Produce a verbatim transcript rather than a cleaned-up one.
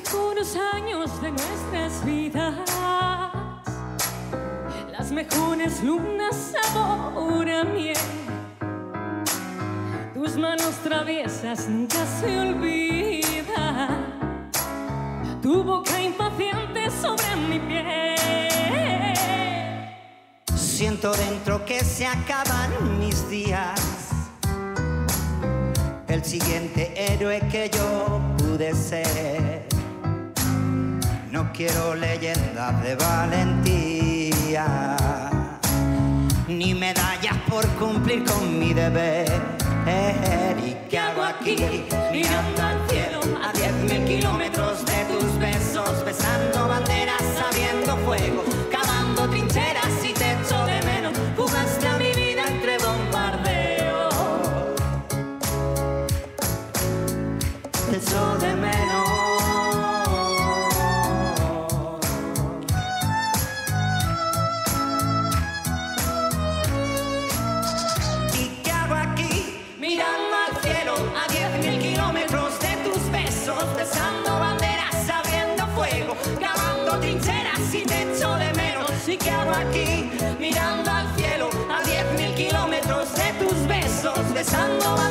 mejores años de nuestras vidas, las mejores lunas sabor a miel. Tus manos traviesas nunca se olvidan, tu boca impaciente sobre mi piel. Siento dentro que se acaban mis días, el siguiente héroe que yo pude ser. No quiero leyendas de valentía, ni medallas por cumplir con mi deber. ¿Y qué hago aquí? Mirando al cielo a diez mil kilómetros de tus besos, besando banderas, sabiendo fuego, cavando trincheras y te echo de menos. Jugaste a mi vida entre bombardeos, te echo de menos. Besando banderas, abriendo fuego, cavando trincheras y te echo de menos. ¿Y qué hago aquí? Mirando al cielo a diez mil kilómetros de tus besos, besando banderas.